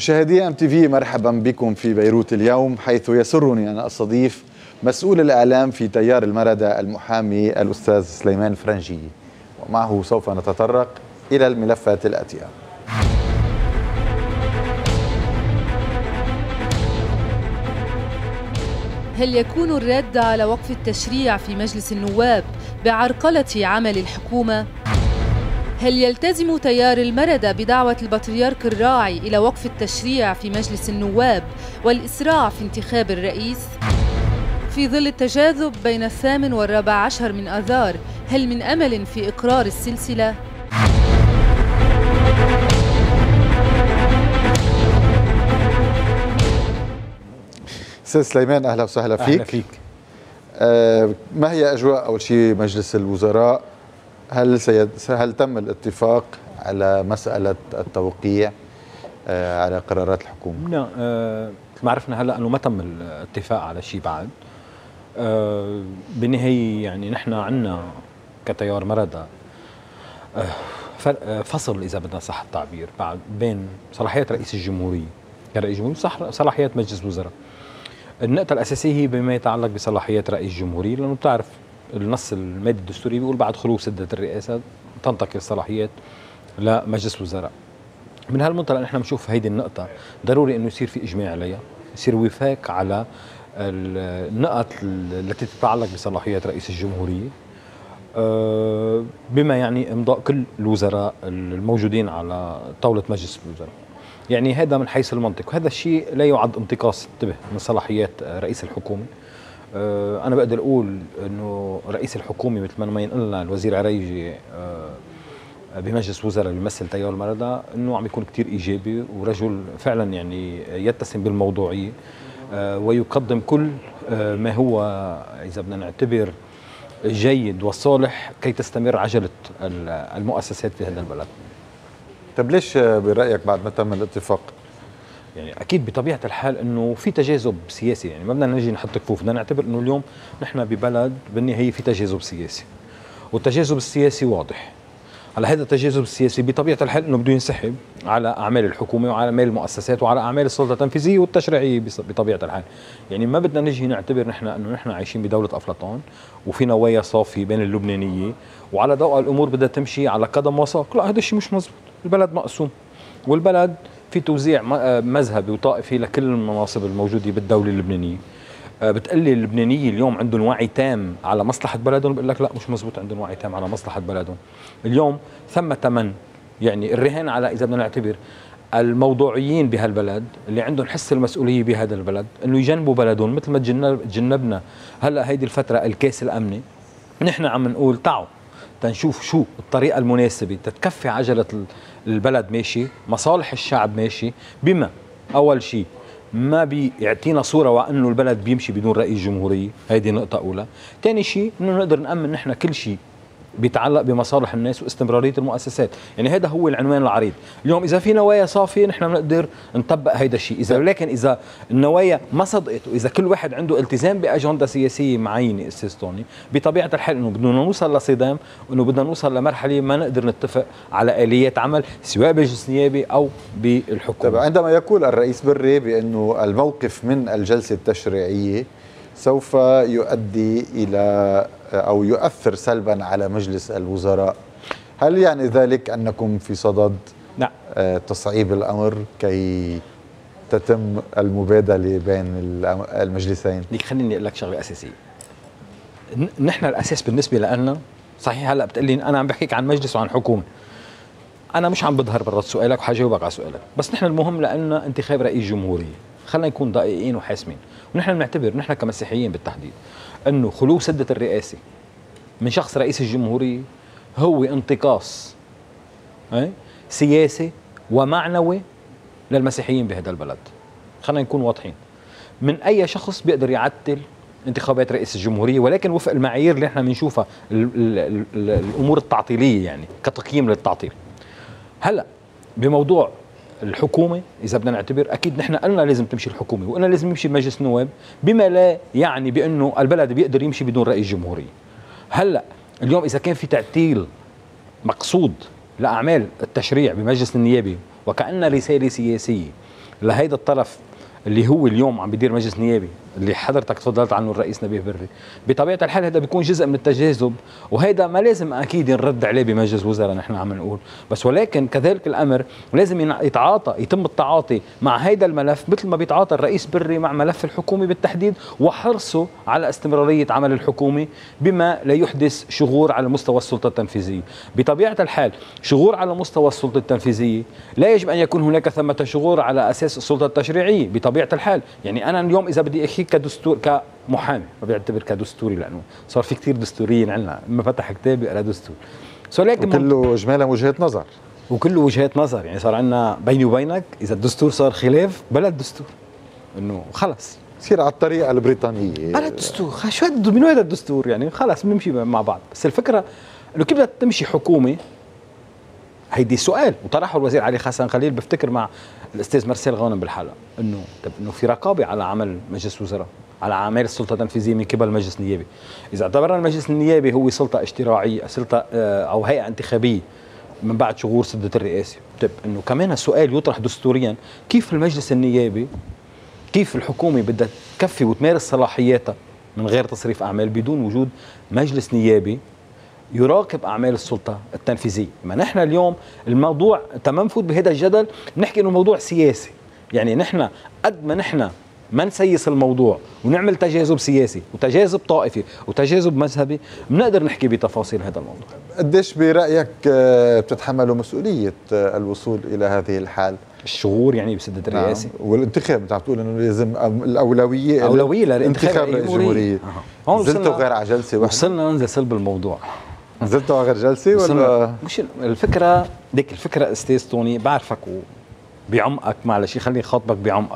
مشاهدي ام تي في، مرحبا بكم في بيروت اليوم، حيث يسرني ان استضيف مسؤول الاعلام في تيار المردة المحامي الاستاذ سليمان فرنجي، ومعه سوف نتطرق الى الملفات الاتيه. هل يكون الرد على وقف التشريع في مجلس النواب بعرقلة عمل الحكومة؟ هل يلتزم تيار المردة بدعوة البطريرك الراعي إلى وقف التشريع في مجلس النواب والإسراع في انتخاب الرئيس؟ في ظل التجاذب بين 8 و14 من آذار، هل من أمل في إقرار السلسلة؟ أستاذ سليمان، أهلا وسهلا فيك. أهلا فيك. ما هي أجواء أول شيء مجلس الوزراء؟ هل تم الاتفاق على مسألة التوقيع على قرارات الحكومة؟ لا، ما عرفنا هلا أنه ما تم الاتفاق على شيء بعد. بالنهاية يعني نحن عندنا كتيار مردة فصل، إذا بدنا صح التعبير، بعد بين صلاحيات رئيس الجمهورية كرئيس جمهورية صلاحيات مجلس الوزراء. النقطة الأساسية هي بما يتعلق بصلاحيات رئيس الجمهورية، لأنه بتعرف النص المادي الدستوري بيقول بعد خلو سدة الرئاسة تنتقل الصلاحيات لمجلس الوزراء. من هالمنطلق نحن بنشوف هيدي النقطة ضروري إنه يصير في إجماع عليها، يصير وفاق على النقط التي تتعلق بصلاحيات رئيس الجمهورية، بما يعني إمضاء كل الوزراء الموجودين على طاولة مجلس الوزراء. يعني هذا من حيث المنطق، وهذا الشيء لا يعد انتقاص، انتبه، من صلاحيات رئيس الحكومة. أنا بقدر أقول إنه رئيس الحكومة مثل ما ينقل لنا الوزير عريجي بمجلس وزراء بيمثل تيار المردة، إنه عم يكون كتير إيجابي ورجل فعلا يعني يتسم بالموضوعية، ويقدم كل ما هو إذا بدنا نعتبر جيد وصالح كي تستمر عجلة المؤسسات في هذا البلد. طب ليش برأيك بعد ما تم الاتفاق؟ يعني اكيد بطبيعه الحال انه في تجاذب سياسي، يعني ما بدنا نجي نحط كفوف، بدنا نعتبر انه اليوم نحن ببلد بالنهايه في تجاذب سياسي، والتجاذب السياسي واضح. على هذا التجاذب السياسي بطبيعه الحال انه بده ينسحب على اعمال الحكومه وعلى اعمال المؤسسات وعلى اعمال السلطه التنفيذيه والتشريعيه بطبيعه الحال. يعني ما بدنا نجي نعتبر نحن انه نحن عايشين بدوله افلاطون وفي نوايا صافي بين اللبنانيه وعلى ضوء الامور بدها تمشي على قدم وساق. لا، هذا الشيء مش مزبوط. البلد مقسوم، والبلد في توزيع مذهبي وطائفي لكل المناصب الموجوده بالدوله اللبنانيه. بتقلي اللبنانيه اليوم عندهم وعي تام على مصلحه بلدهم، بقول لك لا مش مزبوط عندهم وعي تام على مصلحه بلدهم. اليوم ثمة من، يعني الرهان على اذا بدنا نعتبر الموضوعيين بهالبلد اللي عندهم حس المسؤوليه بهذا البلد انه يجنبوا بلدهم، مثل ما تجنبنا هلا هيدي الفتره الكاس الامني. نحن عم نقول تعوا تنشوف شو الطريقه المناسبه تتكفي عجله البلد ماشي، مصالح الشعب ماشي، بما اول شيء ما بيعطينا صوره وانه البلد بيمشي بدون رئيس جمهوريه. هيدي نقطه اولى. ثاني شيء انه نقدر نامن نحن كل شيء بيتعلق بمصالح الناس واستمراريه المؤسسات. يعني هذا هو العنوان العريض. اليوم اذا في نوايا صافيه نحن بنقدر نطبق هيدا الشيء، لكن اذا النوايا ما صدقت واذا كل واحد عنده التزام باجنده سياسيه معينه استاذ طوني، بطبيعه الحال انه بدنا نوصل لصدام، وانه بدنا نوصل لمرحله ما نقدر نتفق على اليات عمل سواء بمجلس نيابي او بالحكومه. طيب، عندما يقول الرئيس بري بانه الموقف من الجلسه التشريعيه سوف يؤدي إلى أو يؤثر سلبا على مجلس الوزراء، هل يعني ذلك أنكم في صدد تصعيب الأمر كي تتم المبادلة بين المجلسين؟ ليك خليني أقول لك شغلة أساسية. نحن الأساس بالنسبة لنا صحيح. هلأ بتقلي أنا عم بحكيك عن مجلس وعن حكومة، أنا مش عم بظهر برا سؤالك وحجاوبك على سؤالك، بس نحن المهم لنا انتخاب رئيس جمهورية. خلينا نكون دقيقين وحاسمين. ونحن بنعتبر نحن كمسيحيين بالتحديد انه خلو سدة الرئاسة من شخص رئيس الجمهورية هو انتقاص سياسي ومعنوي للمسيحيين بهذا البلد. خلينا نكون واضحين. من اي شخص بيقدر يعطل انتخابات رئيس الجمهورية، ولكن وفق المعايير اللي احنا بنشوفها الامور التعطيلية، يعني كتقييم للتعطيل. هلا بموضوع الحكومة إذا بدنا نعتبر أكيد نحن قلنا لازم تمشي الحكومة وقلنا لازم يمشي مجلس النواب، بما لا يعني بأنه البلد بيقدر يمشي بدون رئيس جمهورية. هلأ اليوم إذا كان في تعطيل مقصود لأعمال التشريع بمجلس النيابي وكأنها رسالة سياسية لهيدا الطرف اللي هو اليوم عم بيدير مجلس نيابي اللي حضرتك تفضلت عنه الرئيس نبيه بري، بطبيعه الحال هذا بيكون جزء من التجاذب، وهيدا ما لازم اكيد نرد عليه بمجلس وزراء نحن عم نقول، بس ولكن كذلك الامر لازم يتم التعاطي مع هيدا الملف مثل ما بيتعاطى الرئيس بري مع ملف الحكومه بالتحديد، وحرصه على استمراريه عمل الحكومه بما لا يحدث شغور على مستوى السلطه التنفيذيه. بطبيعه الحال شغور على مستوى السلطه التنفيذيه لا يجب ان يكون هناك ثمه شغور على اساس السلطه التشريعيه بطبيعه الحال. يعني انا اليوم اذا بدي احكي كدستور كمحامي ما بيعتبر كدستوري، لانه صار في كثير دستوريين عندنا، اما فتح كتاب يقرا دستور، وكله اجمالا وجهه نظر، وكله وجهات نظر. يعني صار عندنا بيني وبينك اذا الدستور صار خلاف بلا الدستور، انه خلص يصير على الطريقه البريطانيه بلا الدستور، شو من وين الدستور؟ يعني خلص بنمشي مع بعض. بس الفكره انه كيف بدها تمشي حكومه، هيدي سؤال وطرحه الوزير علي حسن خليل بفتكر مع الاستاذ مرسيل غانم بالحلقه، انه انه في رقابه على عمل مجلس وزراء، على اعمال السلطه التنفيذيه من قبل المجلس النيابي. اذا اعتبرنا المجلس النيابي هو سلطه اشتراعيه، سلطه او هيئه انتخابيه من بعد شغور سده الرئاسه، طيب انه كمان السؤال يطرح دستوريا، كيف المجلس النيابي، كيف الحكومه بدها تكفي وتمارس صلاحياتها من غير تصريف اعمال بدون وجود مجلس نيابي يراقب اعمال السلطه التنفيذيه؟ ما نحن اليوم الموضوع تمام نفوت بهذا الجدل بنحكي انه موضوع سياسي، يعني نحن قد ما نحن ما نسيس الموضوع ونعمل تجاذب سياسي وتجاذب طائفي وتجاذب مذهبي بنقدر نحكي بتفاصيل هذا الموضوع. قديش برايك بتتحملوا مسؤوليه الوصول الى هذه الحال؟ الشغور يعني بسدة الرئاسة والانتخاب، انت عم تقول انه لازم الاولويه للانتخاب الجمهوريه. هون نزلتوا غير على جلسه واحده؟ وصلنا ننزل صلب الموضوع. نزلتوا على غير جلسه ولا مش الفكره ديك الفكره استاذ توني، بعرفك بعمقك، معلش خليني خاطبك بعمقك.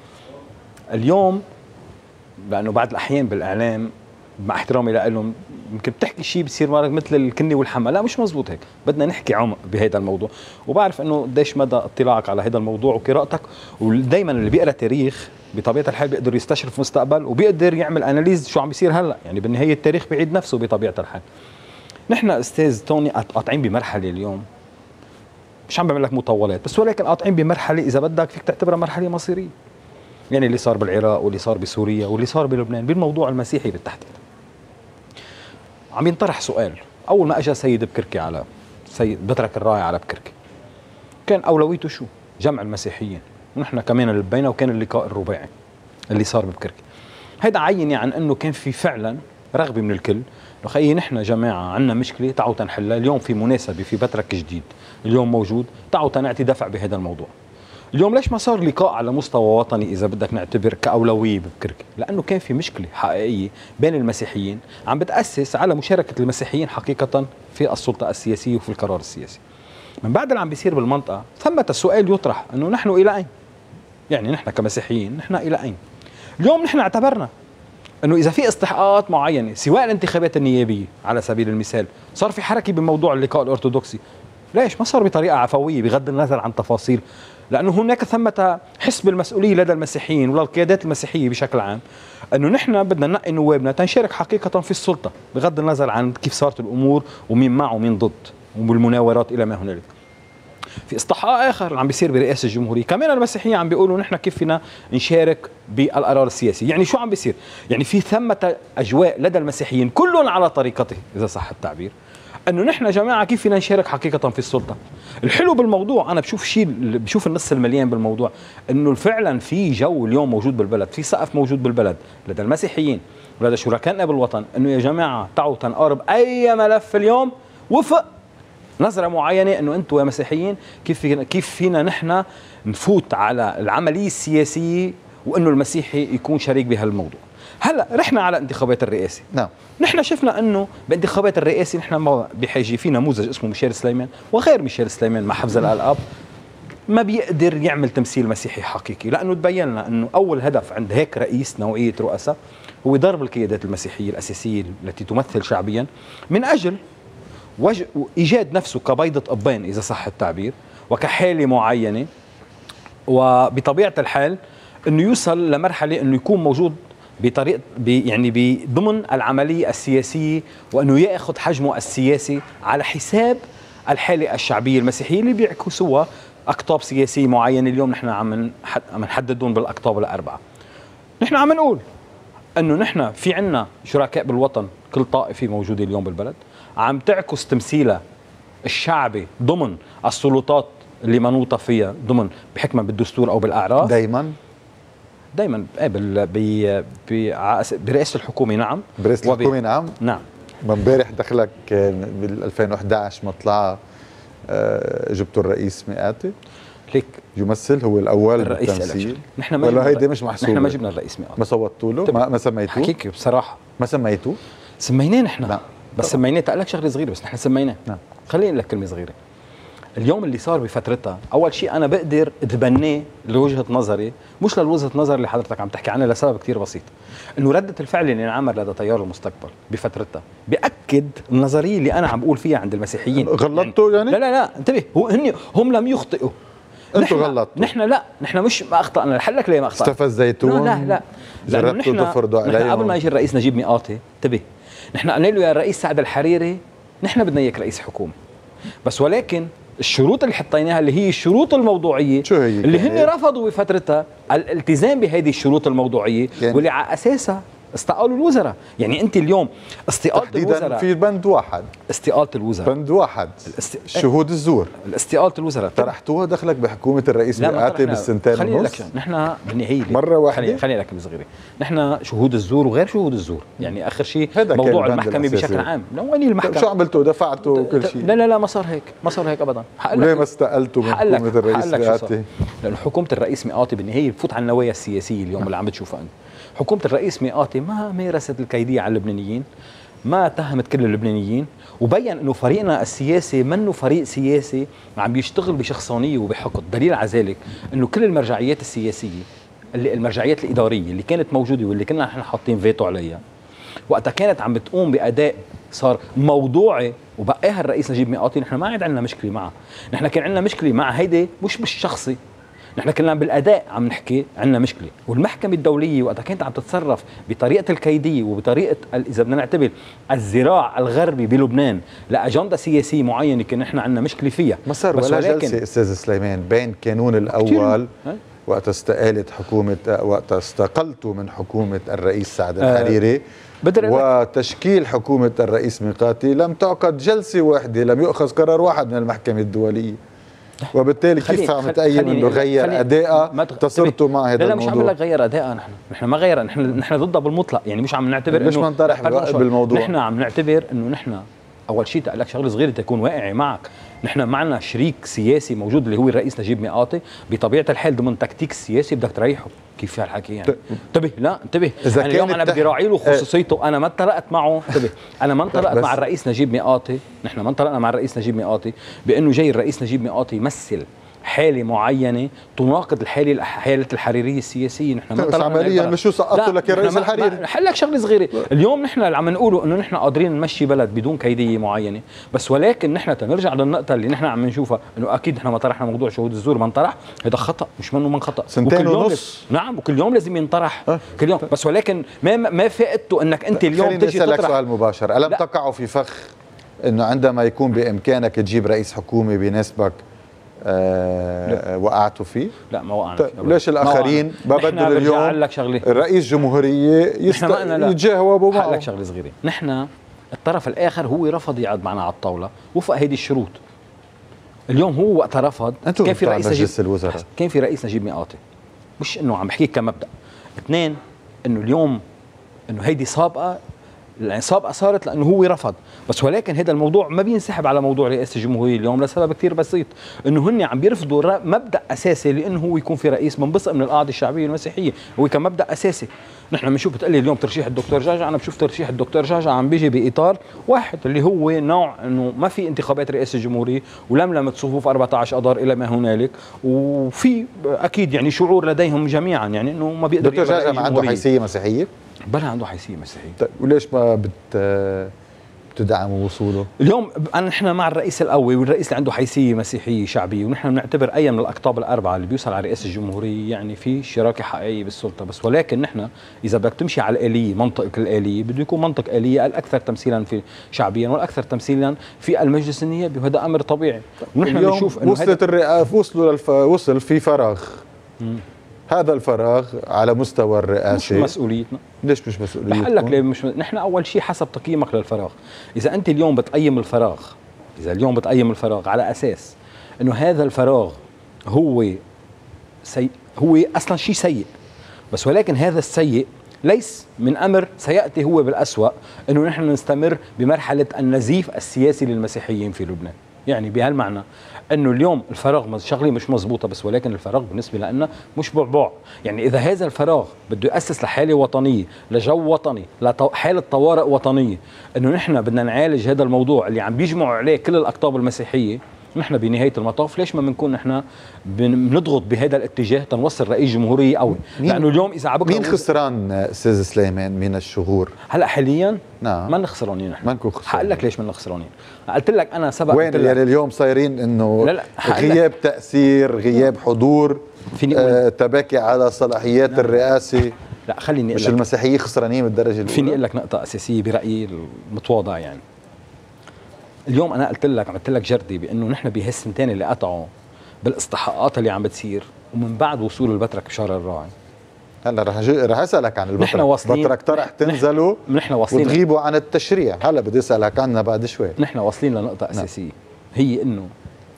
اليوم لانه بعض الاحيان بالاعلام مع احترامي لهم يمكن بتحكي شيء بصير مرات مثل الكني والحما، لا مش مزبوط هيك، بدنا نحكي عمق بهذا الموضوع، وبعرف انه قديش مدى اطلاعك على هذا الموضوع وقراءتك، ودائما اللي بيقرا تاريخ بطبيعه الحال بيقدر يستشرف مستقبل وبيقدر يعمل اناليز شو عم بيصير هلا، يعني بالنهايه التاريخ بيعيد نفسه بطبيعه الحال. نحن استاذ توني قاطعين بمرحله اليوم، مش عم بعمل لك مطولات بس، ولكن قاطعين بمرحله اذا بدك فيك تعتبرها مرحله مصيريه. يعني اللي صار بالعراق واللي صار بسوريا واللي صار بلبنان بالموضوع المسيحي بالتحديد. عم ينطرح سؤال، اول ما اجى سيد بكركي على سيد بترك الراعي على بكركي كان اولويته شو؟ جمع المسيحيين، ونحن كمان لبينا، وكان اللقاء الرباعي اللي صار ببكركي. هيدا عيني عن انه كان في فعلا رغبه من الكل انه خيي نحن جماعه عندنا مشكله تعالوا تنحلها، اليوم في مناسبه في بترك جديد اليوم موجود، تعالوا تنعطي دفع بهذا الموضوع. اليوم ليش ما صار لقاء على مستوى وطني اذا بدك نعتبر كاولويه ببكركي؟ لانه كان في مشكله حقيقيه بين المسيحيين عم بتاسس على مشاركه المسيحيين حقيقه في السلطه السياسيه وفي القرار السياسي. من بعد اللي عم بيصير بالمنطقه ثمة السؤال يطرح انه نحن الى اين؟ يعني نحن كمسيحيين نحن الى اين؟ اليوم نحن اعتبرنا انه اذا في استحقاقات معينه سواء الانتخابات النيابيه على سبيل المثال، صار في حركه بموضوع اللقاء الارثوذكسي، ليش ما صار بطريقه عفويه بغض النظر عن تفاصيل؟ لانه هناك ثمة حس بالمسؤوليه لدى المسيحيين وللقيادات المسيحيه بشكل عام، انه نحن بدنا ننقي نوابنا تنشارك حقيقه في السلطه بغض النظر عن كيف صارت الامور ومين مع ومين ضد والمناورات الى ما هنالك. في استحقاق اخر اللي عم بيصير برئاسه الجمهوريه، كمان المسيحيين عم بيقولوا نحن كيف فينا نشارك بالقرار السياسي، يعني شو عم بيصير؟ يعني في ثمة اجواء لدى المسيحيين كل على طريقته اذا صح التعبير، انه نحن جماعه كيف فينا نشارك حقيقه في السلطه. الحلو بالموضوع انا بشوف النص المليان بالموضوع، انه فعلا في جو اليوم موجود بالبلد، في سقف موجود بالبلد لدى المسيحيين ولدى شركائنا بالوطن، انه يا جماعه تعالوا تنقارب اي ملف اليوم وفق نظره معينه، انه انتم يا مسيحيين كيف فينا نحن نفوت على العمليه السياسيه، وانه المسيحي يكون شريك بهالموضوع. هلا رحنا على انتخابات الرئاسه، نعم نحن شفنا انه بانتخابات الرئاسه نحن ما بحاجه في نموذج اسمه ميشيل سليمان وغير ميشيل سليمان مع حفظ الالقاب ما بيقدر يعمل تمثيل مسيحي حقيقي، لانه تبين لنا انه اول هدف عند هيك رئيس نوعيه رؤساء هو ضرب القيادات المسيحيه الاساسيه التي تمثل شعبيا من اجل ايجاد نفسه كبيضه ابان اذا صح التعبير وكحاله معينه، وبطبيعه الحال انه يوصل لمرحله انه يكون موجود بطريقه يعني ضمن العمليه السياسيه، وانه ياخذ حجمه السياسي على حساب الحاله الشعبيه المسيحيه اللي بيعكسوها اقطاب سياسيه معينه اليوم نحن عم نحددهم بالاقطاب الاربعه. نحن عم نقول انه نحن في عنا شركاء بالوطن، كل طائفه موجوده اليوم بالبلد عم تعكس تمثيلها الشعبي ضمن السلطات اللي منوطه فيها ضمن بحكمها بالدستور او بالاعراف. دائما برئاسه الحكومه. نعم، برئاسه الحكومه. نعم نعم. امبارح دخلك بال 2011 مطلع جبتوا الرئيس مئاتي ليك يمثل هو الاول الرئيس بالتمثيل، نحن ما ولا هيدي مش محسوبه؟ نحن ما جبنا الرئيس مئاتي، ما صوتوا له، ما سميتوه حكيك بصراحه، ما سميتوه. سميناه نحن. نعم. بس سميناه تقول لك شغله صغيره، بس نحن سميناه. نعم. خليني اقول لك كلمه صغيره. اليوم اللي صار بفترتها، اول شيء انا بقدر اتبناه لوجهه نظري، مش لوجهه نظر اللي حضرتك عم تحكي عنها، لسبب كثير بسيط، انه رده الفعل اللي انعمل لدى تيار المستقبل بفترتها بياكد النظريه اللي انا عم بقول فيها عند المسيحيين. غلطتوا يعني؟ لا انتبه، هم لم يخطئوا، انتوا غلطتوا. نحن مش ما اخطانا. رح لك ليه ما اخطانا. استفزيتوهم؟ لا جربتوا تفرضوا عليهم؟ قبل ما يجي الرئيس نجيب مئاتي، انتبه، نحن قلنا له يا رئيس سعد الحريري نحن بدنا اياك رئيس حكومه، بس ولكن الشروط اللي حطيناها اللي هي الشروط الموضوعيه شو هي اللي هن رفضوا بفترتها الالتزام بهذه الشروط الموضوعيه، يعني واللي على اساسها استقالوا الوزراء. يعني انت اليوم استقاله الوزراء في بند واحد، استقاله الوزراء بند واحد، شهود الزور، استقاله الوزراء طرحتوها دخلك بحكومه الرئيس مئاتي بالسنتين ونص. خليني لك نحن بالنهايه مره واحده، خليني لك صغيره، نحن شهود الزور وغير شهود الزور، يعني اخر شيء موضوع المحكمه بشكل عام. وين المحكمه؟ شو عملتوا؟ دفعتوا كل شيء؟ لا ما صار هيك ابدا. ليه ما استقلتوا من حكومه الرئيس مئاتي؟ لانه حكومه الرئيس مئاتي بالنهايه بفوت على النوايا السياسيه اليوم اللي عم بتشوفها انت. حكومة الرئيس مئاتي ما مارست الكيدية على اللبنانيين، ما اتهمت كل اللبنانيين، وبين انه فريقنا السياسي منه فريق سياسي عم بيشتغل بشخصانية وبحقد. دليل على ذلك انه كل المرجعيات السياسية المرجعيات الإدارية اللي كانت موجودة واللي كنا نحن حاطين فيتو عليها وقتها كانت عم بتقوم بأداء صار موضوعي وبقاها الرئيس نجيب مئاتي، نحن ما عاد عندنا مشكلة معه. نحن كان عندنا مشكلة مع هيدي مش بالشخصي، نحن كنا بالاداء عم نحكي عندنا مشكله. والمحكمه الدوليه وقتها كانت عم تتصرف بطريقه الكيديه وبطريقه اذا بدنا نعتبر الذراع الغربي بلبنان لاجنده سياسيه معينه كنا نحن عندنا مشكله فيها. ما صار ولا جلسه استاذ سليمان بين كانون الاول وقت استقالت حكومه، وقت استقلتوا من حكومه الرئيس سعد الحريري وتشكيل حكومه الرئيس ميقاتي، لم تعقد جلسه واحده، لم يؤخذ قرار واحد من المحكمه الدوليه، وبالتالي كيف عم تأيد انه غير ادائها تصرتوا مع هذا الموضوع؟ لا مش عم لك غير ادائها، نحن ما غير، نحن ضدها بالمطلق، يعني مش عم نعتبر انه ليش ما نطرح بالموضوع؟ نحن عم نعتبر انه نحن اول شيء تقول لك شغله صغيره تكون واقعي معك، نحن معنا شريك سياسي موجود اللي هو الرئيس نجيب مئاتي، بطبيعه الحال ضمن تكتيك السياسي بدك تريحه. كيف هالحكي يعني؟ انتبه، لا انتبه، يعني اليوم انا بدي راعي له خصوصيته، انا ما انطلقت معه، انتبه، انا ما انطلقت مع الرئيس نجيب مئاتي، نحن ما انطلقنا مع الرئيس نجيب مئاتي بانه جاي الرئيس نجيب مئاتي يمثل حالة معينة تناقض حالة الحريرية السياسية. نحن بس عمليا مش شو سقطوا لك الرئيس الحريري؟ حل لك شغله صغيره، اليوم نحن اللي عم نقوله انه نحن قادرين نمشي بلد بدون كيديه معينه، بس ولكن نحن تنرجع للنقطه اللي نحن عم نشوفها انه اكيد نحن ما طرحنا موضوع شهود الزور، ما انطرح، هذا خطا، مش منه من خطا، سنتين ونص. نعم، وكل يوم لازم ينطرح كل يوم، بس ولكن ما فائدته انك انت اليوم تجي تطرح. اسالك سؤال مباشر، الم تقعوا في فخ انه عندما يكون بامكانك تجيب رئيس حكومه بيناسبك وقعتوا فيه؟ لا ما وقعنا فيه. ليش الاخرين ببدل اليوم الرئيس جمهوريه يتجاوبوا معه؟ لك شغله صغيره، نحن الطرف الاخر هو رفض يقعد معنا على الطاوله وفق هيدي الشروط. اليوم هو وقت رفض كان في رئيس مجلس الوزراء، كان في رئيس نجيب مئاتي، مش انه عم بحكيك كمبدا. اثنين، انه اليوم انه هيدي سابقه، السابقه صارت لانه هو رفض، بس ولكن هذا الموضوع ما بينسحب على موضوع رئاسه الجمهوريه اليوم لسبب كثير بسيط، انه هن عم بيرفضوا مبدا اساسي لانه هو يكون في رئيس منبثق من القاعده الشعبيه المسيحيه، هو كمبدا اساسي. نحن بنشوف بتقلي اليوم ترشيح الدكتور جاجع، انا بشوف ترشيح الدكتور جاجع عم بيجي باطار واحد اللي هو نوع انه ما في انتخابات رئاسه الجمهوريه ولملمه صفوف 14 اذار الى ما هنالك، وفي اكيد يعني شعور لديهم جميعا يعني انه ما بيقدر الدكتور جاجع ما عنده حيثيه مسيحيه؟ بلا عنده حيثيه مسيحيه. طيب وليش ما بتدعموا وصوله؟ اليوم نحن مع الرئيس القوي والرئيس اللي عنده حيثيه مسيحيه شعبيه، ونحن بنعتبر اي من الاقطاب الاربعه اللي بيوصل على رئاسه الجمهوريه يعني في شراكه حقيقيه بالسلطه، بس ولكن نحن اذا بدك تمشي على الاليه، منطق الاليه بده يكون منطق اليه الاكثر تمثيلا في شعبيا والاكثر تمثيلا في المجلس النيابي، وهذا امر طبيعي. ونحن بنشوف انه وصلت وصل في فراغ. هذا الفراغ على مستوى الرئاسه مش مسؤوليتنا. ليش مش مسؤوليتنا؟ رح لك ليه مش نحن اول شيء حسب تقييمك للفراغ. اذا انت اليوم بتقيم الفراغ، على اساس انه هذا الفراغ هو هو اصلا شيء سيء، بس ولكن هذا السيء ليس من امر سياتي هو بالاسوأ انه نحن نستمر بمرحله النزيف السياسي للمسيحيين في لبنان. يعني بهالمعنى انه اليوم الفراغ شغله مش مزبوطه، بس ولكن الفراغ بالنسبه لنا مش بعبع. يعني اذا هذا الفراغ بده ياسس لحاله وطنيه، لجو وطني، لحاله طوارئ وطنيه، انه نحن بدنا نعالج هذا الموضوع اللي عم بيجمعوا عليه كل الاقطاب المسيحيه، نحن بنهايه المطاف ليش ما بنكون نحن بنضغط بهذا الاتجاه تنوصل رئيس جمهوريه قوي؟ لانه اليوم اذا عبك مين خسران استاذ سليمان من الشهور؟ هلا حاليا نعم ما خسرانين نحن. ما نكون خسرانين. حقول لك ليش ما خسرانين. قلت لك انا سبق وين يعني اليوم صايرين انه لا غياب تاثير، غياب حضور، تباكي على صلاحيات الرئاسه. لا خليني مش المسيحيين خسرانين بالدرجه الاولى. فيني اقول لك نقطه اساسيه برايي المتواضع. يعني اليوم انا عملت لك جردي بانه نحن بهالسنتين اللي قطعوا بالاستحقاقات اللي عم بتصير ومن بعد وصول البترك بشهر الراعي. هلا رح اسالك عن البترك. نحن واصلين بترك طرح تنزلوا نحن واصلين وتغيبوا عن التشريع. هلا بدي اسالك عنها بعد شوي. نحن واصلين لنقطه اساسيه، هي انه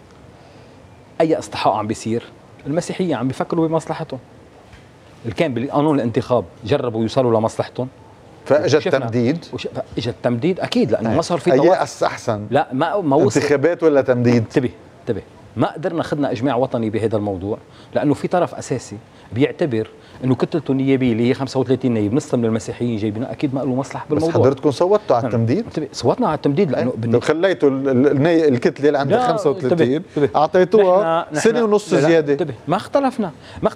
اي استحقاق عم بيصير المسيحيه عم بيفكروا بمصلحتهم. اللي كان بقانون الانتخاب جربوا يوصلوا لمصلحتهم، فاجى التمديد. اجى التمديد اكيد، لانه ما صار في اي احسن. لا ما وصل انتخابات ولا تمديد. انتبه ما قدرنا خدنا اجماع وطني بهذا الموضوع، لانه في طرف اساسي بيعتبر انه كتلته النيابيه اللي هي 35 نايب نصها من المسيحيين جايبينها، اكيد ما له مصلحه بالموضوع. بس حضرتكم صوتوا على التمديد؟ صوتنا على التمديد لانه خليتوا الكتله اللي عندها 35 اعطيتوها سنه ونص زياده. ما اختلفنا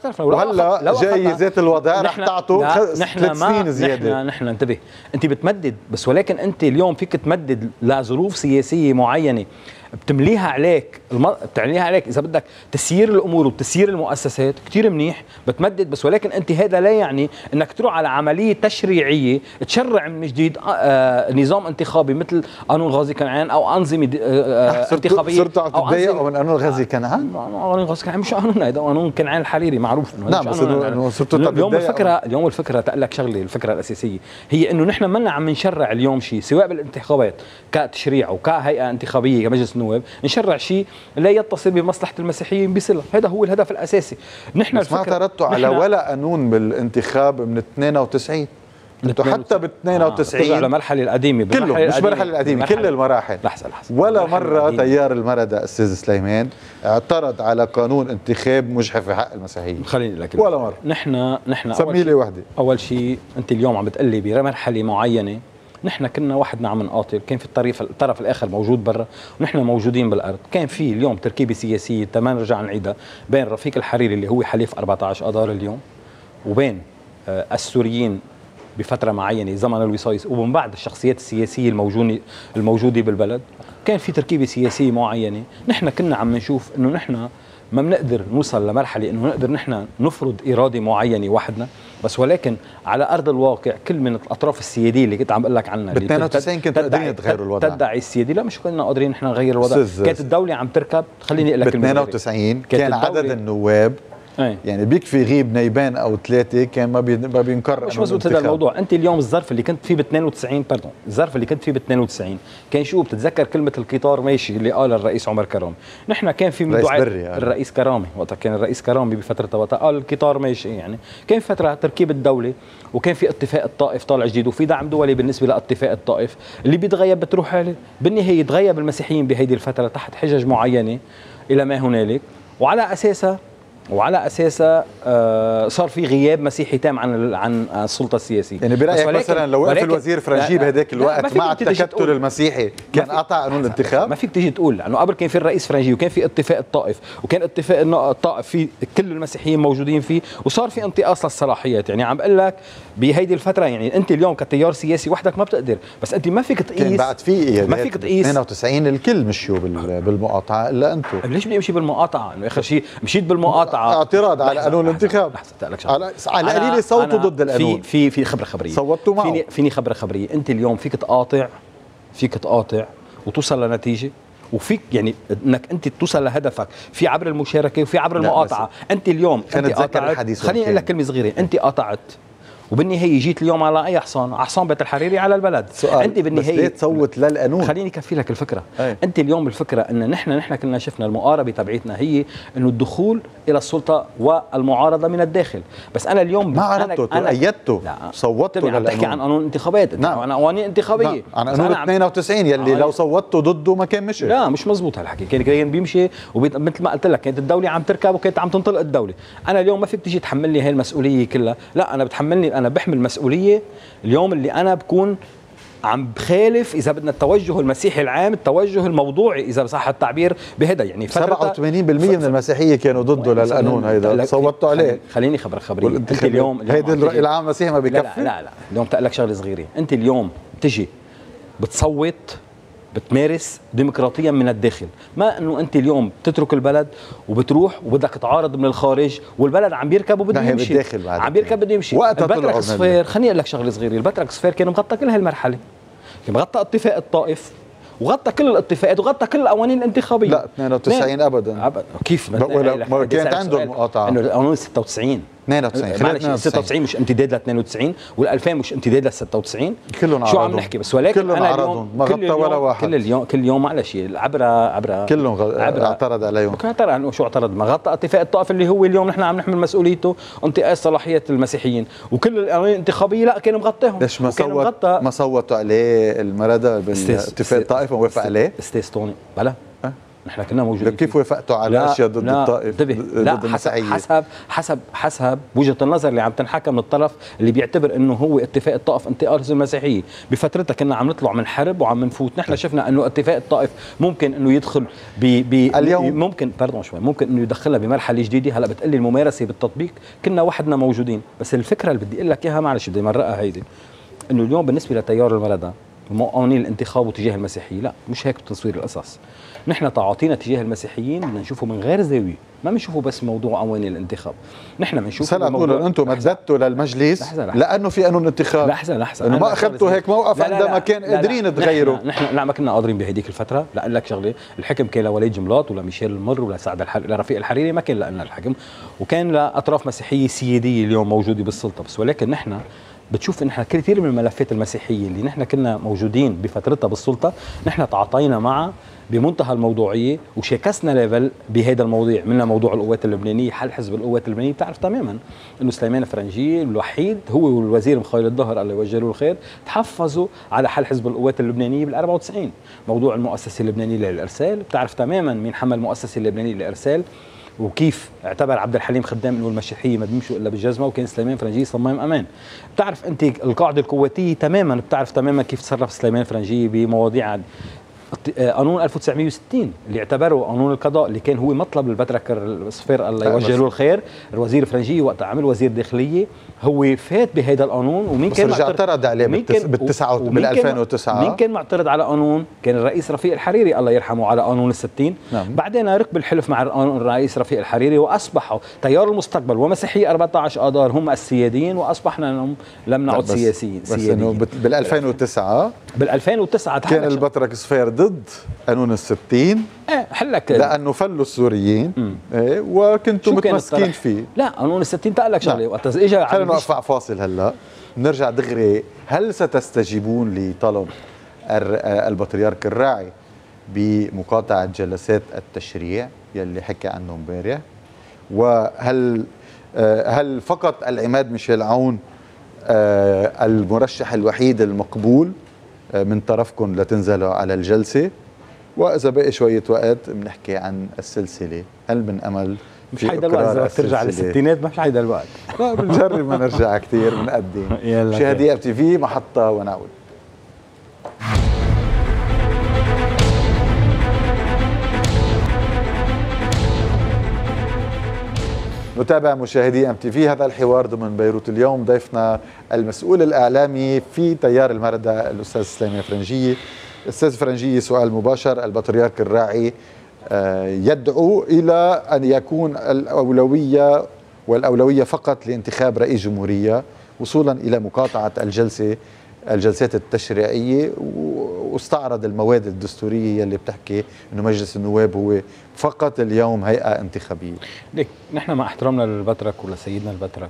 وهلا جاي ذات الوضع رح تعطوا 3 سنين زياده. نحن انتبه، انت بتمدد، بس ولكن انت اليوم فيك تمدد لظروف سياسيه معينه بتمليها عليك اذا بدك تسيير الامور وتسيير المؤسسات كثير منيح بتمدد، بس ولكن انت هذا لا يعني انك تروح على عمليه تشريعيه تشرع من جديد نظام انتخابي مثل قانون غازي كنعان او انظمه انتخابيه. صرتوا عم تتضايقوا من قانون غازي كنعان؟ قانون غازي كنعان مش قانون، هذا قانون كنعان الحريري معروف انه نعم، بس انه صرتوا اليوم الفكره تقول لك شغله، الفكره الاساسيه هي انه نحن منا عم نشرع اليوم شيء سواء بالانتخابات كتشريع وكهيئه انتخابيه كمجلس النواب، نشرع شيء لا يتصل بمصلحه المسيحيين بصله. هذا هو الهدف الاساسي. نحن بس ما اعترضتوا على ولا قانون بالانتخاب من 92. انتوا حتى ب 92 على المرحله القديمه كله، مش المرحله القديمه، كل المراحل. لحظه ولا مره تيار المردة استاذ سليمان اعترض على قانون انتخاب مجحف في حق المسيحيين. خليني لك ولا مره. نحن سمي لي وحده. اول شيء انت اليوم عم بتقلي بمرحله معينه نحن كنا وحدنا عم نقاتل، كان في الطرف الاخر موجود برا ونحن موجودين بالارض. كان في اليوم تركيبه سياسيه تمام نرجع نعيدها بين رفيق الحريري اللي هو حليف 14 اذار اليوم، وبين السوريين بفتره معينه زمن الوصايص، ومن بعد الشخصيات السياسيه الموجوده بالبلد. كان في تركيبه سياسيه معينه، نحن كنا عم نشوف انه نحن ما بنقدر نوصل لمرحله انه نقدر نحن نفرض اراده معينه وحدنا، بس ولكن على ارض الواقع كل من الاطراف السياديه اللي كنت عم بقول لك عنها ب 92 كنتوا قادرين تغيروا الوضع. تدعي السياديه، لا مش كنا قادرين نحن نغير الوضع. كانت الدوله عم تركب. خليني اقول لك ب 92 كان عدد النواب يعني بيكفي يغيب نايبين او 3 كان ما بينكرر. مش مزبوط هذا الموضوع. انت اليوم الظرف اللي كنت فيه ب 92 الظرف اللي كنت فيه ب 92 كان شو؟ بتتذكر كلمه القطار ماشي اللي قال الرئيس عمر كرامي. نحن كان في من دعاء الرئيس كرامي وقتها، كان الرئيس كرامي بفتره وقتها قال القطار ماشي. يعني كان فتره تركيب الدوله وكان في اتفاق الطائف طالع جديد وفي دعم دولي بالنسبه لاتفاق الطائف اللي بيتغيب بتروح عليه. بالنهايه يتغيب المسيحيين بهيدي الفتره تحت حجج معينه الى ما هنالك، وعلى اساسها وعلى اساسها صار في غياب مسيحي تام عن السلطه السياسيه. يعني برايك مثلا لو وقف الوزير فرنجيه بهداك الوقت مع التكتل المسيحي كان قطع قانون الانتخاب؟ ما فيك تيجي تقول، لانه قبل كان في الرئيس فرنجيه وكان في اتفاق الطائف، وكان اتفاق الطائف في كل المسيحيين موجودين فيه، وصار في انتقاص للصلاحيات. يعني عم بقول لك بهيدي الفتره، يعني انت اليوم كتيار سياسي وحدك ما بتقدر، بس انت ما فيك تقيس. كان بعد في ما فيك تقيس 92 الكل مشيوا بالمقاطعه الا انتم. ليش بدي امشي بالمقاطعه؟ انه اخر شيء مشيت بالمقاطعه اعتراض على قانون الانتخاب. على قليل صوتوا ضد القانون. في خبره خبريه صوتوا معه. فيني خبره خبريه. انت اليوم فيك تقاطع وتوصل لنتيجه، وفيك يعني انك انت توصل لهدفك في عبر المشاركه وفي عبر المقاطعه. انت اليوم انت قاطعت، خليني اقول لك كلمه صغيره، انت قاطعت وبالنهايه جيت اليوم على اي حصان؟ على حصان بيت الحريري على البلد. انت بالنهايه بس ليه تصوت للقانون؟ خليني كفي لك الفكره. انت اليوم الفكره ان نحن كنا شفنا المقاربه تبعيتنا هي انه الدخول الى السلطه والمعارضه من الداخل، بس انا اليوم ما عرضته ايدته صوتته للقانون. تحكي عن قانون انتخابات، عن قوانين انتخابيه، عن قانون 92 يلي لو صوتوا ضده ما كان مشي. لا مش مزبوط هالحكي، كان بيمشي مثل ما قلت لك كانت الدوله عم تركب وكانت عم تنطلق الدوله. انا اليوم ما فيك تيجي تحملني هاي المسؤوليه كلها، لا انا بتحملني، انا بحمل مسؤوليه اليوم اللي انا بكون عم بخالف اذا بدنا التوجه المسيحي العام، التوجه الموضوعي اذا صح التعبير بهذا. يعني 87% من المسيحيين كانوا ضده للقانون هيدا، صوتوا عليه. خليني خبرك خبريه. انت اليوم هيدا الراي العام المسيحي ما بكفي. لا اليوم بدي لك شغله صغيره. انت اليوم تجي بتصوت، بتمارس ديمقراطيا من الداخل، ما انه انت اليوم تترك البلد وبتروح وبدك تعارض من الخارج والبلد عم بيركب وبده يمشي. عم بيركب بده يمشي. البترك صفير، خليني اقول لك شغله صغيره، البترك صفير كان مغطى كل هالمرحله، كان مغطى اتفاق الطائف وغطى كل الاتفاقات وغطى كل القوانين الانتخابيه. لا 92 ابدا. كيف ما كانت عنده المقاطعه؟ انه القانون 96 معلش 96 مش امتداد ل 92 وال2000 مش امتداد ل 96. كلهم شو عم نحكي بس، ولكن انا اليوم ما غطى ولا واحد. كل يوم معلش عبره كلهم اعترض عليهم. اعترض شو اعترض؟ ما غطى اتفاق الطائف اللي هو اليوم نحن عم نحمل مسؤوليته انتقاص صلاحيات المسيحيين، وكل القوانين الانتخابيه لا كان مغطيهم. ليش ما صوتوا عليه المردة بالاتفاق الطائف ووافق عليه؟ استاذ طوني بلا نحن كنا موجودين. كيف وافقتوا على اشياء ضد الطائف؟ ضد المسيحيين؟ حسب وجهه النظر اللي عم تنحكى من الطرف اللي بيعتبر انه هو اتفاق الطائف انتقاص المسيحيه. بفترتها كنا عم نطلع من حرب وعم نفوت، نحن شفنا انه اتفاق الطائف ممكن انه يدخل اليوم ممكن ممكن انه يدخلنا بمرحله جديده. هلا بتقلي الممارسه بالتطبيق كنا وحدنا موجودين، بس الفكره اللي بدي اقول لك اياها معلش بدي امرقها هيدي، انه اليوم بالنسبه لتيار المردة وقوانين الانتخاب وتجاه المسيحيين، لا مش هيك تصوير القصص. نحن تعاطينا تجاه المسيحيين بدنا نشوفه من غير زاويه، ما بنشوفه بس موضوع قوانين الانتخاب، نحن بنشوفه هلا تقولوا انتم مددتوا للمجلس لانه في قانون انتخاب. لحظه انه ما اخذتوا هيك موقف عندما كان قادرين تغيروا. نحن لا ما كنا قادرين بهديك الفتره. لا اقول لك شغله، الحكم كان لوليد جملاط ولا ميشيل المر ولا سعد لرفيق الحريري، ما كان لنا الحكم، وكان لاطراف مسيحيه سياديه اليوم موجوده بالسلطه. بس ولكن نحن بتشوف ان احنا كثير من الملفات المسيحيه اللي نحن كنا موجودين بفترتها بالسلطه نحن تعاطينا معها بمنتهى الموضوعيه وشاكسنا ليفل بهذا الموضوع. منها موضوع القوات اللبنانيه، حل حزب القوات اللبنانيه. بتعرف تماما انه سليمان فرنجيه الوحيد هو والوزير مخيل الظهر الله يوجه له الخير تحفظوا على حل حزب القوات اللبنانيه بال 94. موضوع المؤسسه اللبنانيه للارسال، بتعرف تماما مين حمل المؤسسه اللبنانيه للارسال وكيف اعتبر عبد الحليم خدام انه المسيحيه ما بيمشوا الا بالجزمه، وكان سليمان فرنجيه صمام امان. بتعرف انت القاعده القواتيه تماما، بتعرف تماما كيف تصرف سليمان فرنجيه بمواضيع قانون 1960 اللي اعتبره قانون القضاء اللي كان هو مطلب البترك الصفير الله يوجه له الخير. الوزير فرنجيه وقت عمل وزير داخليه هو فات بهذا القانون، ومين كان اعترض عليه بال 2009. مين كان معترض على قانون؟ كان الرئيس رفيق الحريري الله يرحمه على قانون ال60. بعدين ركب الحلف مع الرئيس رفيق الحريري واصبحوا تيار المستقبل ومسيحيه 14 اذار هم السياديين، واصبحنا لم نعد سياسيين. بس انه بال 2009 كان البترك صفير ضد قانون ال60 حلك لانه فلوا السوريين وكنتم متمسكين فيه. لا قانون ال60 تقلك شغله وقت اجى. خلينا نوقف فاصل هلا نرجع دغري. هل ستستجيبون لطلب البطريرك الراعي بمقاطعه جلسات التشريع يلي حكى عنه امبارح؟ وهل فقط العماد ميشيل عون المرشح الوحيد المقبول من طرفكم لتنزلوا على الجلسة؟ وإذا بقي شوية وقت بنحكي عن السلسلة، هل من أمل مش هيدا الوقت، اذا بدك ترجع للستينات مش هيدا الوقت. لا بنجرب ما نرجع كثير بنقدم. مشاهدي اب تي في محطه ونعود. نتابع مشاهدي ام تي في هذا الحوار ضمن بيروت اليوم. ضيفنا المسؤول الاعلامي في تيار المردة الاستاذ سليمان فرنجية. استاذ فرنجية، سؤال مباشر: البطريرك الراعي يدعو الى ان يكون الاولويه فقط لانتخاب رئيس جمهوريه وصولا الى مقاطعه الجلسات التشريعيه، واستعرض المواد الدستوريه اللي بتحكي انه مجلس النواب هو فقط اليوم هيئه انتخابيه. ليك نحن مع احترامنا للبطرك ولسيدنا البطرك،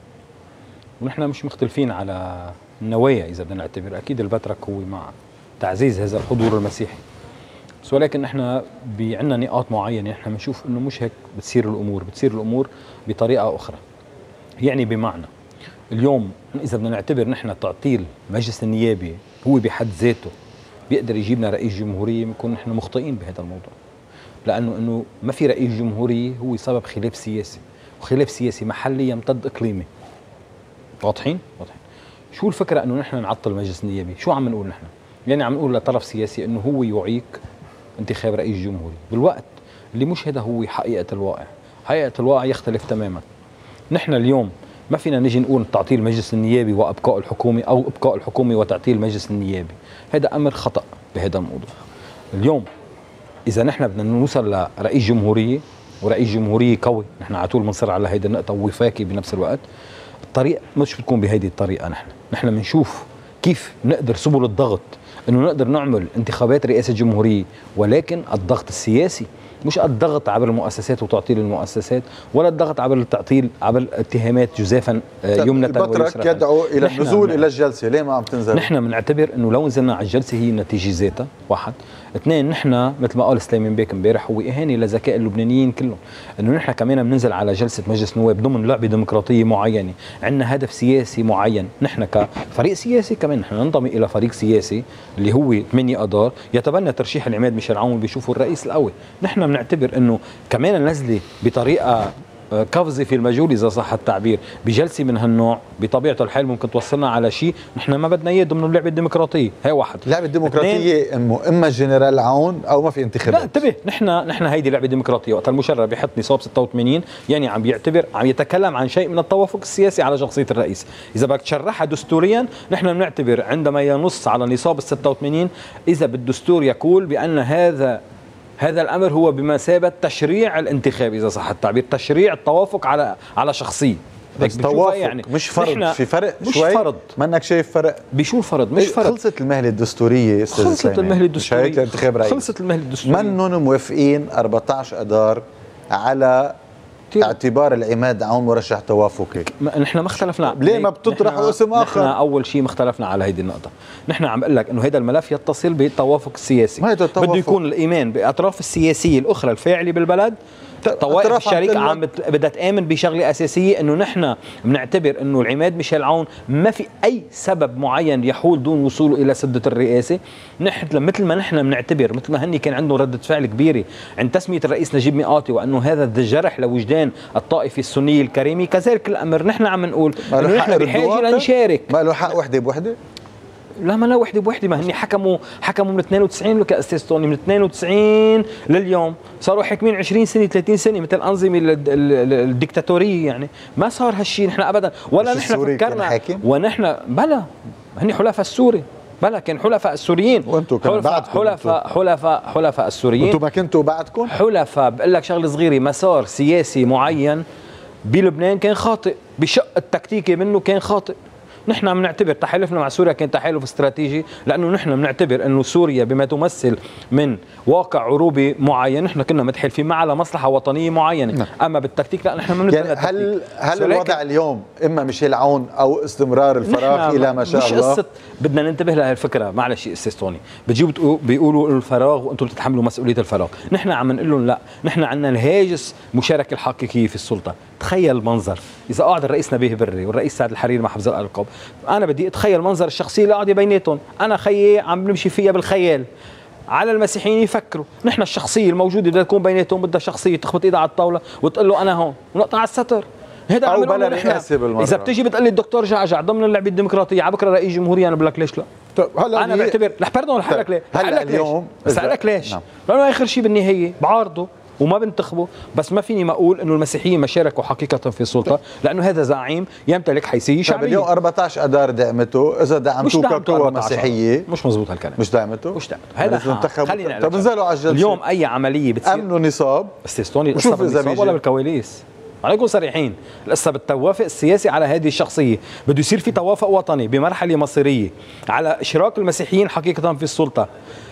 ونحن مش مختلفين على النوايا اذا بدنا نعتبر. اكيد البطرك هو مع تعزيز هذا الحضور المسيحي، بس ولكن نحن عندنا نقاط معينه نحن بنشوف انه مش هيك بتصير الامور، بتصير الامور بطريقه اخرى. يعني بمعنى اليوم اذا بدنا نعتبر نحن تعطيل مجلس النيابي هو بحد ذاته بيقدر يجيبنا رئيس جمهوريه، بنكون نحن مخطئين بهذا الموضوع، لانه ما في رئيس جمهوريه هو سبب خلاف سياسي، وخلاف سياسي محلي يمتد اقليمي. واضحين؟ شو الفكره انه نحن نعطل المجلس النيابي؟ شو عم نقول نحن؟ يعني عم نقول لطرف سياسي انه هو يعيق انتخاب رئيس جمهوري، بالوقت اللي مش هذا هو حقيقه الواقع. حقيقه الواقع يختلف تماما. نحن اليوم ما فينا نجي نقول تعطيل المجلس النيابي وابقاء الحكومه، او ابقاء الحكومه وتعطيل المجلس النيابي. هذا امر خطا بهذا الموضوع. اليوم اذا نحن بدنا نوصل لرئيس جمهوريه ورئيس جمهوريه قوي، نحن على طول بنصر على هيدي النقطه ووفاقي بنفس الوقت، الطريق مش بتكون بهيدي الطريقه. نحن بنشوف كيف نقدر سبل الضغط انه نقدر نعمل انتخابات رئاسه جمهوريه، ولكن الضغط السياسي، مش الضغط عبر المؤسسات وتعطيل المؤسسات، ولا الضغط عبر التعطيل عبر الاتهامات جزافا يمنة ويسرا. البطرك يدعو الى النزول الى الجلسه، ليه ما عم تنزل؟ نحن بنعتبر انه لو نزلنا على الجلسه هي النتيجه ذاتها، واحد. اثنين، نحن مثل ما قال سليمان بيك امبارح هو اهانه لذكاء اللبنانيين كلهم، انه نحن كمان بننزل على جلسه مجلس نواب ضمن لعبه ديمقراطيه معينه، عندنا هدف سياسي معين، نحن كفريق سياسي كمان نحن ننضم الى فريق سياسي اللي هو 8 اذار يتبنى ترشيح العماد ميشيل عون بيشوفوا الرئيس القوي. نحن بنعتبر انه كمان نزله بطريقه قفزه في المجهول اذا صح التعبير بجلسه من هالنوع بطبيعه الحال ممكن توصلنا على شيء نحن ما بدنا اياه ضمن اللعبه الديمقراطيه. هي واحد. اللعبه الديمقراطيه اما الجنرال عون او ما في انتخابات. لا انتبه، نحن هيدي لعبه ديمقراطيه. وقت المشرع بيحط نصاب 86 يعني عم يتكلم عن شيء من التوافق السياسي على شخصيه الرئيس. اذا بدك تشرحها دستوريا نحن بنعتبر عندما ينص على نصاب 86 اذا بالدستور يقول بان هذا الامر هو بمثابه تشريع الانتخاب اذا صح التعبير، تشريع التوافق على شخصيه. بس توافق يعني مش فرض، في فرق مش شوي. فرض. منك شايف فرق؟ بشو الفرض؟ مش فرض. خلصت المهله الدستوريه استاذ سليمان. خلصت المهله الدستوريه. مش هيك انتخاب رئيس. خلصت المهله الدستوريه. منهم موافقين 14 اذار على اعتبار العماد عون مرشح توافقي. نحن ما اختلفنا. ليه ما بتطرحوا اسم اخر؟ نحن اول شيء ما اختلفنا على هيدي النقطه. نحن عم بقول لك انه هذا الملف يتصل بالتوافق السياسي. بده يكون الايمان باطراف السياسيه الاخرى الفاعله بالبلد. طوائف الشريك عم بدها تآمن بشغله اساسيه، انه نحن بنعتبر انه العماد ميشيل عون ما في اي سبب معين يحول دون وصوله الى سده الرئاسه. نحن مثل ما نحن بنعتبر، مثل ما هني كان عنده رده فعل كبيره عند تسميه الرئيس نجيب ميقاتي وانه هذا جرح لوجدان الطائفه السنيه الكريمه، كذلك الامر نحن عم نقول انه نحن بحاجه لنشارك. ما له حق وحده بوحده؟ لا ما لا وحده بوحده، ما هني حكموا من 92 لك استاذ توني، من 92 لليوم صاروا حاكمين 20 سنه 30 سنه مثل الانظمه الدكتاتوريه. يعني ما صار هالشيء نحن ابدا، ولا نحن فكرنا. ونحن بلا هني حلفاء السوري، بلا كان حلفاء السوريين، وانتم كان بعدكم حلفاء السوريين. انتم ما كنتوا بعدكم حلفاء. بقول لك شغله صغيره، مسار سياسي معين بلبنان كان خاطئ، بشق التكتيكي منه كان خاطئ. نحن عم نعتبر تحالفنا مع سوريا كان تحالف استراتيجي، لانه نحن بنعتبر انه سوريا بما تمثل من واقع عروبي معين نحن كنا متحالفين معها لمصلحه وطنيه معينه. اما بالتكتيك لا، نحن ما بنتبنى يعني هل الوضع اليوم اما ميشيل عون او استمرار الفراغ الى ما شاء الله؟ مش قصه بدنا ننتبه لهي الفكره. معلش استاذ توني، بتجيبوا بيقولوا الفراغ وانتم بتتحملوا مسؤوليه الفراغ. نحن عم نقول لهم لا، نحن عندنا الهاجس المشاركه الحقيقيه في السلطه. تخيل منظر اذا قاعد الرئيس نبيه بري والرئيس سعد الحريري مع حفظ الالقاب، انا بدي اتخيل منظر الشخصيه اللي قاعده بيناتهم، انا خيي عم نمشي فيها بالخيال، على المسيحيين يفكروا. نحن الشخصيه الموجوده بدها تكون بيناتهم، بدها شخصيه تخبط ايدها على الطاوله وتقول له انا هون ونقطع الستر. هذا او بلا رئاسه بالمره. اذا بتيجي بتقول لي الدكتور جعجع ضمن اللعبه الديمقراطيه على بكره رئيس جمهوريه، انا بقول لك ليش لا. هلا انا بعتبر رح باردون رح لك ليه؟ هلا اليوم بسالك ليش؟ نعم. لانه اخر شيء بالنهايه بعارضه وما بنتخبه، بس ما فيني ما اقول انه المسيحيين ما شاركوا حقيقه في السلطه، لانه هذا زعيم يمتلك حيثيه شعبيه. اليوم 14 اذار دعمته، اذا دعمتوه كقوه مسيحيه مش مزبوط هالكلام. مش دعمته؟ مش دعمته. هذا خلينا طب انزلوا على الجلسه اليوم اي عمليه بتصير امنوا نصاب استاذ شوف اذا بيجي ولا بالكواليس. عليكم صريحين، لسه بالتوافق السياسي على هذه الشخصيه بده يصير في توافق وطني بمرحله مصيريه على اشراك المسيحيين حقيقه في السلطه،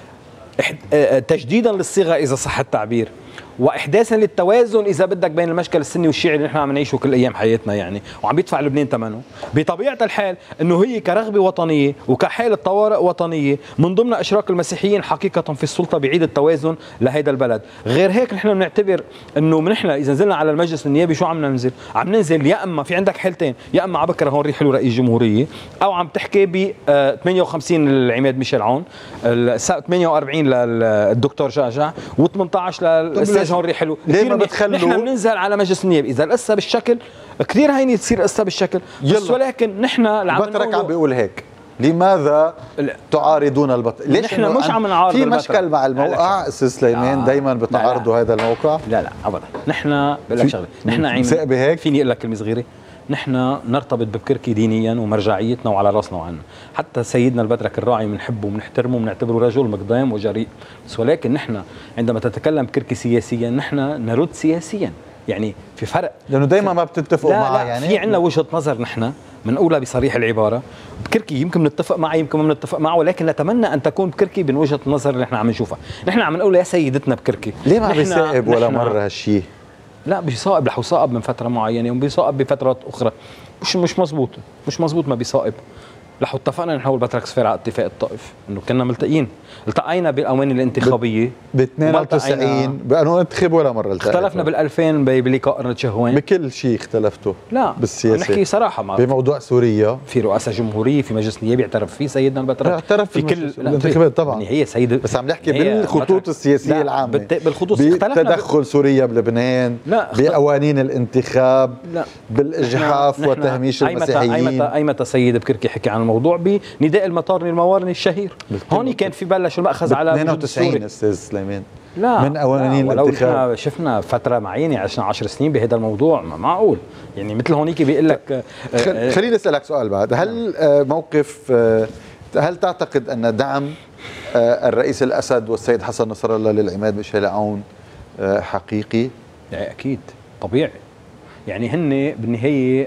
تجديدا للصيغه اذا صح التعبير، واحداثا للتوازن اذا بدك بين المشكل السني والشيعي اللي نحن عم نعيشه كل ايام حياتنا يعني، وعم بيدفع لبنان ثمنه. بطبيعه الحال انه هي كرغبه وطنيه وكحاله طوارئ وطنيه من ضمن اشراك المسيحيين حقيقه في السلطه بيعيد التوازن لهيدا البلد. غير هيك نحن بنعتبر انه نحن اذا نزلنا على المجلس النيابي شو عم ننزل؟ عم ننزل يا اما في عندك حالتين، يا اما على بكره هون ريح له رئيس جمهوريه، او عم تحكي ب 58 للعماد ميشيل عون، 48 للدكتور جعجع، و18 للاستاذ هون ريح له. ليه ما بتخلوا نحن بننزل على مجلس النيابي اذا القصه بالشكل كثير هيني تصير قصه بالشكل، بس ولكن نحن بطرك عم بيقول هيك. لماذا تعارضون البطل؟ ليش نحن مش عم نعارض في مشكل مع الموقع استاذ سليمان؟ دايما بتعارضوا هذا الموقع؟ لا ابدا. نحن بقول لك شغله، نحن عم بهيك فيني اقول لك كلمه صغيره، نحن نرتبط ببكركي دينيا ومرجعيتنا وعلى راسنا وعنا. حتى سيدنا البدرك الراعي بنحبه وبنحترمه وبنعتبره رجل مقدام وجريء، بس ولكن نحن عندما تتكلم بكركي سياسيا نحن نرد سياسيا، يعني في فرق، لانه دائما ما بتتفقوا معه. يعني في عندنا وجهه نظر نحن بنقولها بصريح العباره. بكركي يمكن نتفق معه يمكن ما نتفق معه، ولكن نتمنى ان تكون بكركي من وجهه النظر اللي نحن عم نشوفها. نحن عم نقول يا سيدتنا بكركي ليه ما بيصائب ولا مره هالشيء؟ لا بيصائب، رح يصائب من فتره معينه وبيصائب بفترات اخرى. مش مزبوط، مش مزبوط ما بيصائب. رح اتفقنا نحن والبترك سفير على اتفاق الطائف انه كنا ملتقيين، التقينا بالاواني الانتخابيه ب 92 بانه انتخب ولا مره اختلفنا بال 2000 بلقاء قرن شهوان. بكل شيء اختلفتوا؟ لا بالسياسه نحكي صراحه مع بموضوع سوريا في رؤساء جمهوريه، في مجلس نيابي اعترف فيه سيدنا البترك، اعترف في كل الانتخابات طبعا. يعني هي سيد بس عم نحكي بالخطوط السياسيه العامه، بالخطوط بتدخل سوريا بلبنان، بقوانين الانتخاب، بالاجحاف وتهميش المسيحيين. اي متى سيد بكركي حكي عن الموضوع بنداء المطارني الموارني الشهير. هون كان في بلش المأخذ على 92 استاذ سليمان. لا من قوانين الانتخاب. ولو شفنا فتره معينه عشنا 10 سنين بهذا الموضوع، ما معقول يعني مثل هونيك بيقول لك. خليني اسالك سؤال بعد. هل موقف هل تعتقد ان دعم الرئيس الاسد والسيد حسن نصر الله للعماد ميشيل عون حقيقي؟ يعني اكيد طبيعي، يعني هن بالنهايه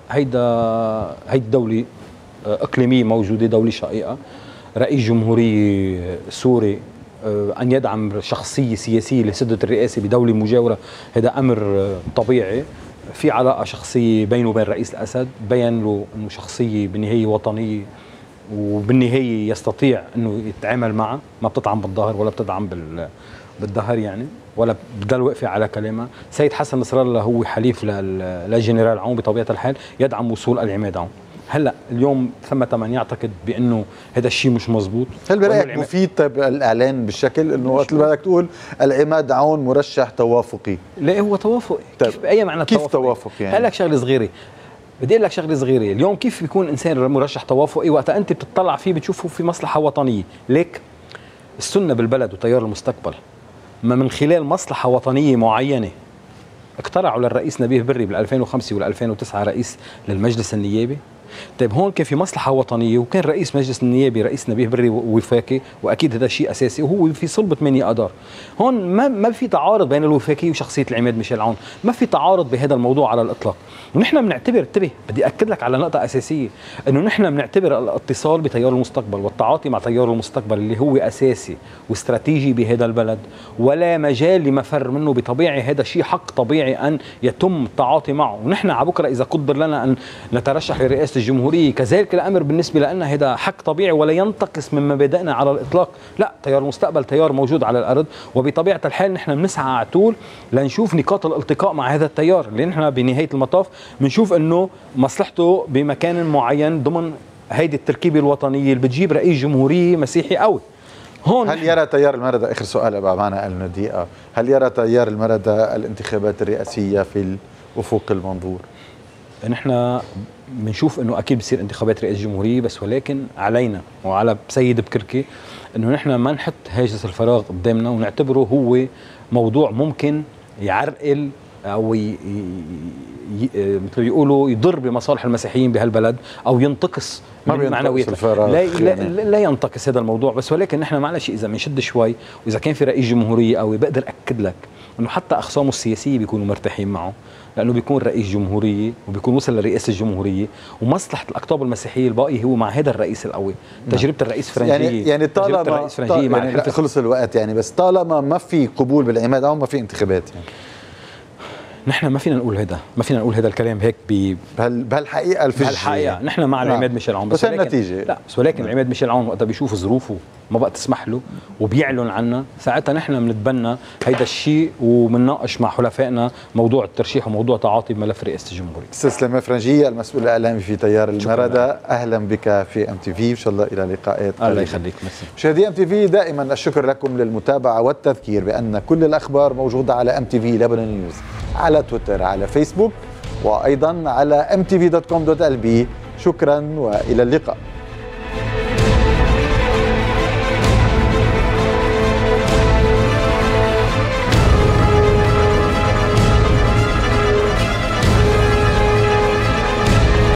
هيدي دوله اقليميه موجوده، دوله شقيقه، رئيس جمهوريه سوري أن يدعم شخصية سياسية لسدة الرئاسة بدولة مجاورة، هذا أمر طبيعي. في علاقة شخصية بينه وبين رئيس الأسد، بين له أنه شخصية بالنهاية وطنية، وبالنهاية يستطيع أنه يتعامل معه، ما بتطعم بالظهر ولا بتدعم بالظهر يعني، ولا بضل واقفة على كلامها. سيد حسن نصر الله هو حليف للجنرال عون بطبيعة الحال، يدعم وصول العماد عون. هلا اليوم ثمة من يعتقد بانه هذا الشيء مش مزبوط. هل برايك مفيد الاعلان بالشكل انه وقت بدك تقول العماد عون مرشح توافقي؟ لا هو توافقي. كيف باي معنى كيف توافق يعني؟ هقول لك شغله صغيره، بدي اقول لك شغله صغيره، اليوم كيف بيكون انسان مرشح توافقي وقت انت بتطلع فيه بتشوفه في مصلحه وطنيه؟ ليك السنه بالبلد وتيار المستقبل ما من خلال مصلحه وطنيه معينه اقترعوا للرئيس نبيه بري بال 2005 وال 2009 رئيس للمجلس النيابي. طيب هون كان في مصلحة وطنية، وكان رئيس مجلس النيابي رئيس نبيه بري وفاقي، واكيد هذا شيء اساسي، وهو في صلب 8 اذار. هون ما في تعارض بين الوفاقي وشخصية العماد ميشيل عون، ما في تعارض بهذا الموضوع على الاطلاق. ونحن بنعتبر، انتبه بدي اكد لك على نقطة اساسية، انه نحن بنعتبر الاتصال بتيار المستقبل والتعاطي مع تيار المستقبل اللي هو اساسي واستراتيجي بهذا البلد، ولا مجال لمفر منه بطبيعي، هذا شيء حق طبيعي ان يتم التعاطي معه. ونحن على بكره اذا قدر لنا ان نترشح لرئاسة الجمهورية كذلك الامر بالنسبه لنا، هذا حق طبيعي ولا ينتقص من مبادئنا على الاطلاق. لا، تيار المستقبل تيار موجود على الارض، وبطبيعه الحال نحن بنسعى على طول لنشوف نقاط الالتقاء مع هذا التيار، اللي نحن بنهايه المطاف بنشوف انه مصلحته بمكان معين ضمن هيدي التركيبه الوطنيه اللي بتجيب رئيس جمهوريه مسيحي قوي. هون هل يرى تيار المردة، آخر سؤال بأمانة النديئة، هل يرى تيار المردة الانتخابات الرئاسية في الأفق المنظور؟ نحن بنشوف انه اكيد بصير انتخابات رئاسة جمهورية، بس ولكن علينا وعلى سيد بكركي انه نحن ما نحط هاجس الفراغ قدامنا ونعتبره هو موضوع ممكن يعرقل او مثل يقولوا يضر بمصالح المسيحيين بهالبلد او ينتقص من معنويات. لا ينتقص هذا الموضوع، بس ولكن نحن معلش اذا بنشد شوي، واذا كان في رئيس جمهوريه قوي بقدر اكد لك انه حتى اخصامه السياسيه بيكونوا مرتاحين معه، لانه بيكون رئيس جمهوريه وبيكون وصل لرئاسه الجمهوريه، ومصلحه الاقطاب المسيحيه الباقي هو مع هذا الرئيس القوي. تجربه الرئيس فرنجيه يعني طالما الرئيس فرنجيه مع يعني خلص الوقت يعني، بس طالما ما في قبول بالعماد او ما في انتخابات يعني نحن ما فينا نقول هذا، ما فينا نقول هذا الكلام هيك بهالحقيقه الفجيه. بهالحقيقه نحن مع العماد ميشيل عون، بس النتيجه لا، بس ولكن العماد ميشيل عون وقتها بيشوف ظروفه ما بقى تسمح له وبيعلن عنا، ساعتها نحن بنتبنى هيدا الشيء وبنناقش مع حلفائنا موضوع الترشيح وموضوع تعاطي بملف رئاسه الجمهوريه. استاذ سليمان فرنجية، المسؤول الاعلامي في تيار المردة، اهلا بك في ام تي في، ان شاء الله الى لقاءات قريبة. الله يخليك. مشاهدي ام تي في، دائما الشكر لكم للمتابعه والتذكير بان كل الاخبار موجوده على ام تي في لبنان نيوز، على تويتر، على فيسبوك، وايضا على mtv.com.lb. شكرا والى اللقاء.